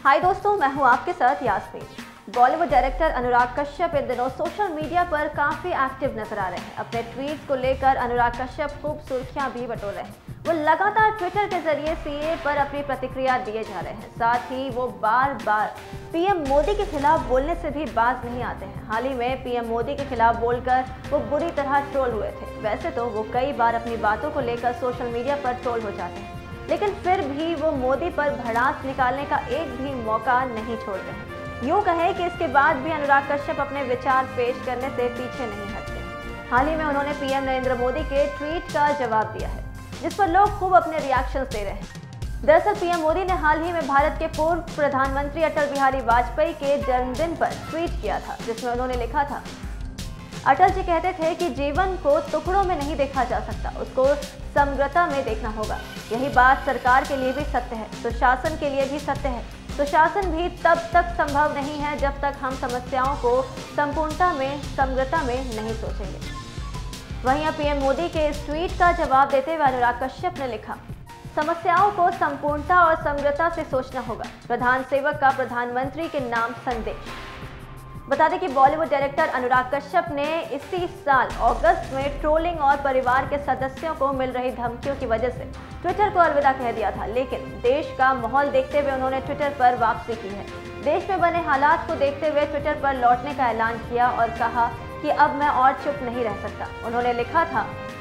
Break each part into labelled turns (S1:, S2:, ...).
S1: हाय दोस्तों, मैं हूं आपके साथ यास्मीन। बॉलीवुड डायरेक्टर अनुराग कश्यप इन दिनों सोशल मीडिया पर काफी एक्टिव नजर आ रहे हैं। अपने ट्वीट्स को लेकर अनुराग कश्यप खूब सुर्खियां भी बटोर रहे हैं। वो लगातार ट्विटर के जरिए सीए पर अपनी प्रतिक्रिया दिए जा रहे हैं। साथ ही वो बार बार पीएम मोदी के खिलाफ बोलने से भी बाज नहीं आते हैं। हाल ही में पीएम मोदी के खिलाफ बोलकर वो बुरी तरह ट्रोल हुए थे। वैसे तो वो कई बार अपनी बातों को लेकर सोशल मीडिया पर ट्रोल हो जाते हैं, लेकिन फिर भी वो मोदी पर भड़ास निकालने का एक भी मौका नहीं छोड़ रहे हैं। यूं कहें कि इसके बाद भी अनुराग कश्यप अपने विचार पेश करने से पीछे नहीं हटते। हाल ही में उन्होंने पीएम नरेंद्र मोदी के ट्वीट का जवाब दिया है, जिस पर लोग खूब अपने रिएक्शंस दे रहे हैं। दरअसल पीएम मोदी ने हाल ही में भारत के पूर्व प्रधानमंत्री अटल बिहारी वाजपेयी के जन्मदिन पर ट्वीट किया था, जिसमें उन्होंने लिखा था, अटल जी कहते थे कि जीवन को टुकड़ों में नहीं देखा जा सकता, उसको समग्रता में देखना होगा। यही बात सरकार के लिए भी सत्य है, सुशासन के लिए भी सत्य है। सुशासन भी तब तक संभव नहीं है जब तक हम समस्याओं को संपूर्णता में, समग्रता में नहीं सोचेंगे। वहीं पीएम मोदी के इस ट्वीट का जवाब देते हुए अनुराग कश्यप ने लिखा, समस्याओं को संपूर्णता और समग्रता से सोचना होगा। प्रधान सेवक का प्रधानमंत्री के नाम संदेश। बता दें कि बॉलीवुड डायरेक्टर अनुराग कश्यप ने इसी साल अगस्त में ट्रोलिंग और परिवार के सदस्यों को मिल रही धमकियों की वजह से ट्विटर को अलविदा कह दिया था, लेकिन देश का माहौल देखते हुए उन्होंने ट्विटर पर वापसी की है। देश में बने हालात को देखते हुए ट्विटर पर लौटने का ऐलान किया और कहा कि अब मैं और चुप नहीं रह सकता। उन्होंने लिखा था,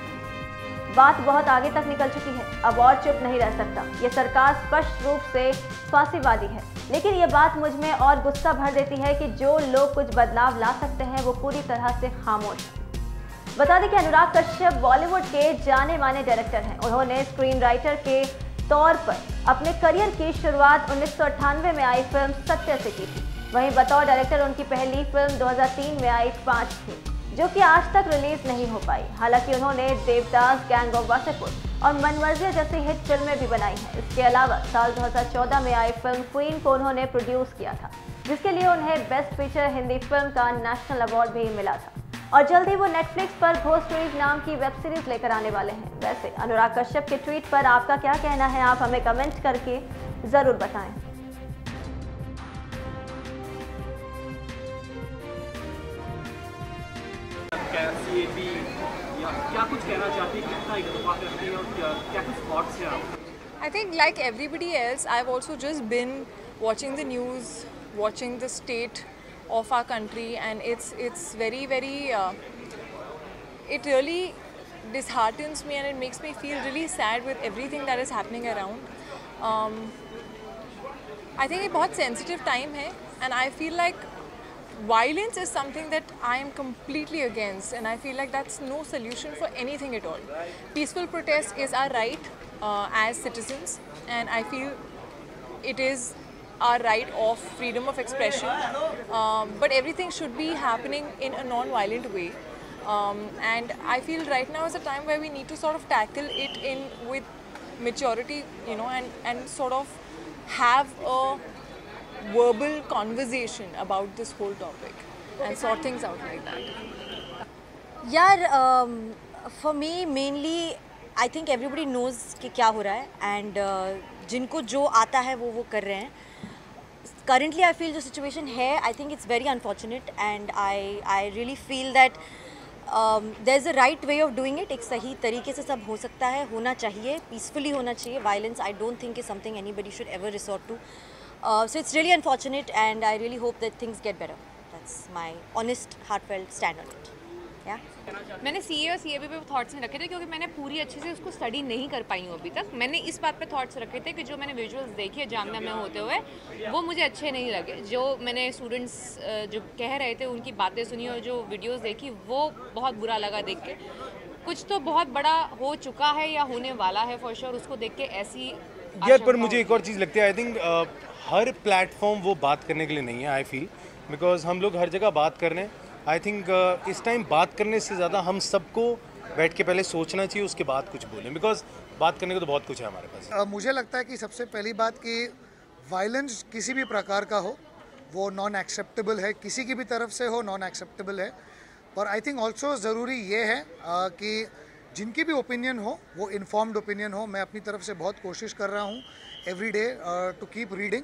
S1: बात बहुत आगे तक निकल चुकी है, अब और चुप नहीं रह सकता। ये सरकार स्पष्ट रूप से फांसीवादी है, लेकिन ये बात मुझ में और गुस्सा भर देती है कि जो लोग कुछ बदलाव ला सकते हैं वो पूरी तरह से खामोश हैं। बता दें कि अनुराग कश्यप बॉलीवुड के जाने माने डायरेक्टर हैं। उन्होंने स्क्रीन राइटर के तौर पर अपने करियर की शुरुआत 1998 में आई फिल्म सत्य से की थी। वहीं बतौर डायरेक्टर उनकी पहली फिल्म 2003 में आई 5 थी, जो कि आज तक रिलीज नहीं हो पाई। हालांकि उन्होंने देवदास, गैंग ऑफ वासेपुर और मनमर्जी जैसी हिट फिल्में भी बनाई हैं। इसके अलावा साल 2014 में आई फिल्म क्वीन को उन्होंने प्रोड्यूस किया था, जिसके लिए उन्हें बेस्ट फीचर हिंदी फिल्म का नेशनल अवार्ड भी मिला था। और जल्द ही वो नेटफ्लिक्स पर घोस्ट स्टोरीज नाम की वेब सीरीज लेकर आने वाले हैं। वैसे अनुराग कश्यप के ट्वीट पर आपका क्या कहना है, आप हमें कमेंट करके जरूर बताएं।
S2: क्या कुछ कहना चाहती है, कितना इत्तेफाक करती है और क्या कुछ थॉट्स हैं आपके?
S3: I think like everybody else, I've also just been watching the news, watching the state of our country, and it's very it really disheartens me and it makes me feel really sad with everything that is happening around. I think it's बहुत sensitive time है, and I feel like violence is something that I am completely against, and I feel like that's no solution for anything at all. Peaceful protest is our right as citizens, and I feel it is our right of freedom of expression, but everything should be happening in a non-violent way, and I feel right now is a time where we need to sort of tackle it in with maturity, you know, and sort of have a verbal conversation about this whole topic and sort things out like that.
S4: यार for me mainly I think everybody knows कि क्या हो रहा है, and जिनको जो आता है वो कर रहे हैं. Currently I feel जो situation है, I think it's very unfortunate, and I really feel that there's a right way of doing it. एक सही तरीके से सब हो सकता है, होना चाहिए, peacefully होना चाहिए. Violence I don't think is something anybody should ever resort to. So it's really unfortunate, and I really hope that things get better. That's my honest, heartfelt stand on it. Yeah.
S5: मैंने CA और CAB पे thoughts नहीं रखे थे, क्योंकि मैंने पूरी अच्छे से उसको स्टडी नहीं कर पाई हूँ अभी तक. मैंने इस बात पे थॉट्स रखे थे कि जो मैंने विजुअल्स देखे जामिया में होते हुए वो मुझे अच्छे नहीं लगे. जो मैंने स्टूडेंट्स जो कह रहे थे उनकी बातें सुनी और जो वीडियोस देखी वो बहुत बुरा लगा देख के. कुछ तो बहुत बड़ा हो चुका है या होने वाला है फॉर श्योर, उसको देख के ऐसी
S6: यार. पर मुझे एक और चीज़ लगती है, आई थिंक हर प्लेटफॉर्म वो बात करने के लिए नहीं है. आई फील बिकॉज हम लोग हर जगह बात कर रहे हैं. आई थिंक इस टाइम बात करने से ज़्यादा हम सबको बैठ के पहले सोचना चाहिए, उसके बाद कुछ बोलें, बिकॉज बात करने को तो बहुत कुछ है हमारे पास.
S7: मुझे लगता है कि सबसे पहली बात कि वायलेंस किसी भी प्रकार का हो वो नॉन एक्सेप्टेबल है, किसी की भी तरफ से हो नॉन एक्सेप्टेबल है. और आई थिंक ऑल्सो ज़रूरी ये है कि जिनकी भी ओपिनियन हो वो इन्फॉर्म्ड ओपिनियन हो. मैं अपनी तरफ से बहुत कोशिश कर रहा हूँ every day to keep reading,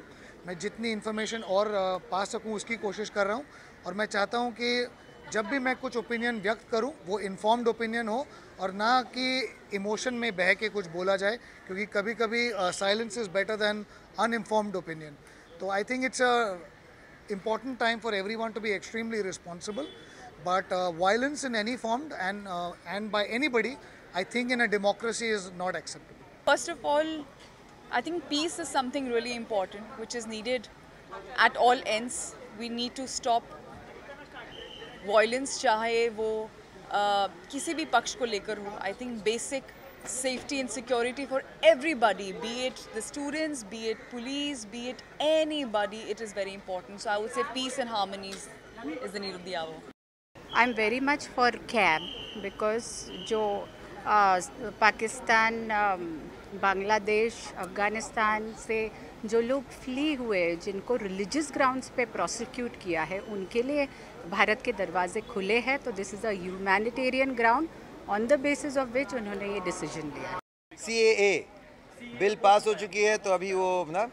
S7: मैं जितनी इन्फॉर्मेशन और पा सकूं उसकी कोशिश कर रहा हूं, और मैं चाहता हूं कि जब भी मैं कुछ ओपिनियन व्यक्त करूं वो इन्फॉर्म्ड ओपिनियन हो और ना कि इमोशन में बह के कुछ बोला जाए, क्योंकि कभी कभी silence is better than uninformed opinion. तो I think it's a important time for everyone to be extremely responsible, but violence in any form and by anybody, I think in a democracy is not acceptable.
S8: First of all, I think peace is something really important which is needed at all ends. We need to stop violence, चाहे वो किसी भी पक्ष को लेकर हो. I think basic safety and security for everybody, be it the students, be it police, be it anybody, it is very important. So I would say peace and harmony is the need of the hour.
S9: I'm very much for CAB because जो पाकिस्तान, बांग्लादेश, अफ़गानिस्तान से जो लोग flee हुए, जिनको religious grounds पे prosecute किया है, उनके लिए भारत के दरवाजे खुले हैं. तो this is a humanitarian ground on the basis of which उन्होंने ये डिसीजन लिया.
S10: CAA बिल पास हो चुकी है, तो अभी वो ना,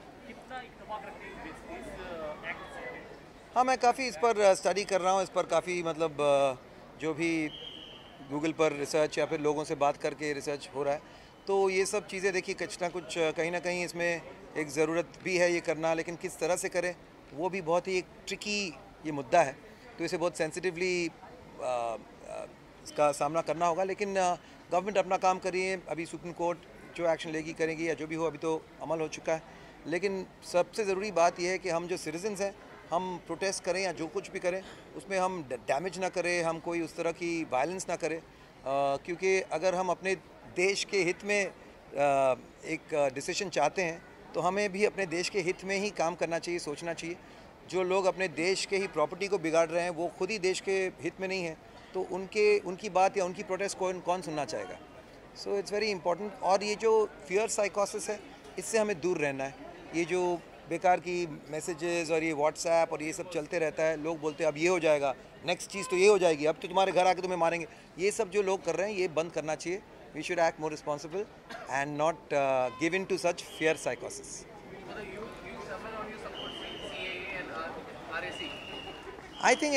S10: हाँ मैं काफ़ी इस पर स्टडी कर रहा हूँ. इस पर काफ़ी मतलब जो भी गूगल पर रिसर्च या फिर लोगों से बात करके रिसर्च हो रहा है, तो ये सब चीज़ें देखिए कुछ ना कुछ कहीं ना कहीं इसमें एक ज़रूरत भी है ये करना, लेकिन किस तरह से करें वो भी बहुत ही एक ट्रिकी ये मुद्दा है. तो इसे बहुत सेंसिटिवली इसका सामना करना होगा. लेकिन गवर्नमेंट अपना काम करिए. अभी सुप्रीम कोर्ट जो एक्शन लेगी करेगी या जो भी हो, अभी तो अमल हो चुका है. लेकिन सबसे ज़रूरी बात यह है कि हम जो सिटीजन्स हैं, हम प्रोटेस्ट करें या जो कुछ भी करें उसमें हम डैमेज ना करें, हम कोई उस तरह की वायलेंस ना करें, क्योंकि अगर हम अपने देश के हित में एक डिसीजन चाहते हैं तो हमें भी अपने देश के हित में ही काम करना चाहिए, सोचना चाहिए. जो लोग अपने देश के ही प्रॉपर्टी को बिगाड़ रहे हैं वो खुद ही देश के हित में नहीं है, तो उनकी बात या उनकी प्रोटेस्ट कौन सुनना चाहेगा. So it's very important. और ये जो फियर साइकोसिस है, इससे हमें दूर रहना है. ये जो बेकार की मैसेजेस और ये व्हाट्सएप और ये सब चलते रहता है, लोग बोलते हैं अब ये हो जाएगा, नेक्स्ट चीज़ तो ये हो जाएगी, अब तो तुम्हारे घर आके तुम्हें मारेंगे, ये सब जो लोग कर रहे हैं ये बंद करना चाहिए. We should act more responsible and not give in to such fear साइकोसिस. I think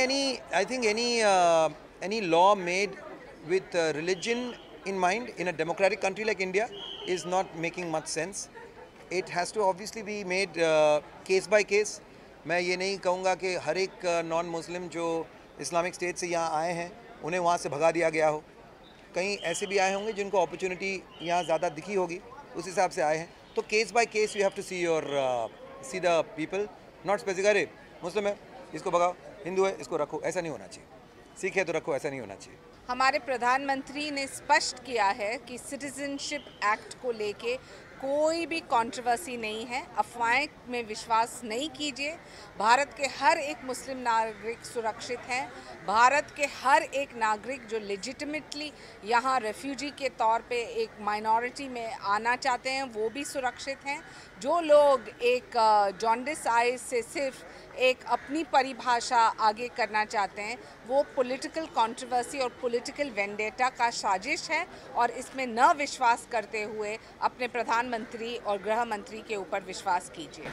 S10: any law made with religion in mind in a democratic country like India is not making much sense. It has to obviously be made case by case. मैं ये नहीं कहूँगा कि हर एक non Muslim जो Islamic state से यहाँ आए हैं उन्हें वहाँ से भगा दिया गया हो. कहीं ऐसे भी आए होंगे जिनको अपॉर्चुनिटी यहाँ ज़्यादा दिखी होगी, उस हिसाब से आए हैं. तो case by case you have to see the people, not specific अरे मुस्लिम है इसको भगाओ, हिंदू है इसको रखो, ऐसा नहीं होना चाहिए. सिख है तो रखो, ऐसा नहीं होना चाहिए.
S11: हमारे प्रधानमंत्री ने स्पष्ट किया है कि सिटीजनशिप एक्ट को लेके कोई भी कंट्रोवर्सी नहीं है. अफवाहें में विश्वास नहीं कीजिए. भारत के हर एक मुस्लिम नागरिक सुरक्षित हैं. भारत के हर एक नागरिक जो लेजिटिमेटली यहाँ रेफ्यूजी के तौर पे एक माइनॉरिटी में आना चाहते हैं वो भी सुरक्षित हैं. जो लोग एक जॉन्डिस आइज से सिर्फ एक अपनी परिभाषा आगे करना चाहते हैं वो पॉलिटिकल कंट्रोवर्सी और पॉलिटिकल वेंडेटा का साजिश है, और इसमें न विश्वास करते हुए अपने प्रधानमंत्री और गृह मंत्री के ऊपर विश्वास कीजिए.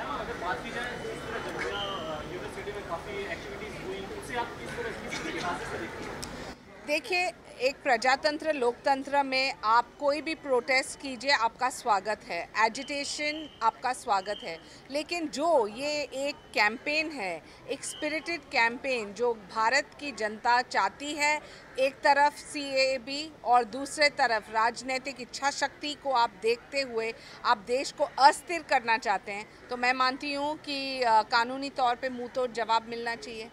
S11: देखिए, एक प्रजातंत्र लोकतंत्र में आप कोई भी प्रोटेस्ट कीजिए, आपका स्वागत है, एजिटेशन आपका स्वागत है. लेकिन जो ये एक कैंपेन है, एक स्पिरिटेड कैंपेन जो भारत की जनता चाहती है, एक तरफ CAB और दूसरे तरफ राजनीतिक इच्छा शक्ति को आप देखते हुए आप देश को अस्थिर करना चाहते हैं, तो मैं मानती हूँ कि कानूनी तौर पे मुँह तोड़ जवाब मिलना चाहिए.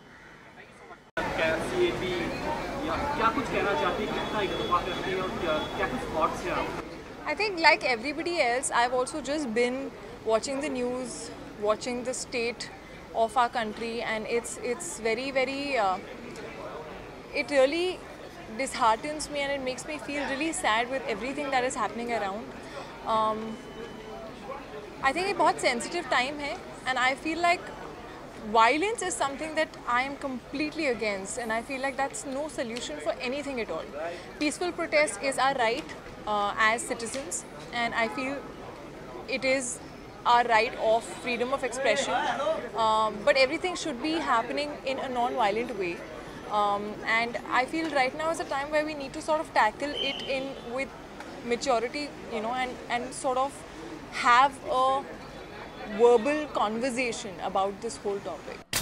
S2: क्या कुछ कहना चाहती है, कितना इत्तेफाक रखती है और क्या कुछ थॉट्स हैं आप?
S3: I think like everybody else, I've also just been watching the news, watching the state of our country, and it's very it really disheartens me and it makes me feel really sad with everything that is happening around. I think it's a very sensitive time hai, and I feel like violence is something that I am completely against, and I feel like that's no solution for anything at all. Peaceful protest is our right as citizens, and I feel it is our right of freedom of expression, but everything should be happening in a non-violent way. And I feel right now is a time where we need to sort of tackle it in with maturity, you know, and sort of have a verbal conversation about this whole topic.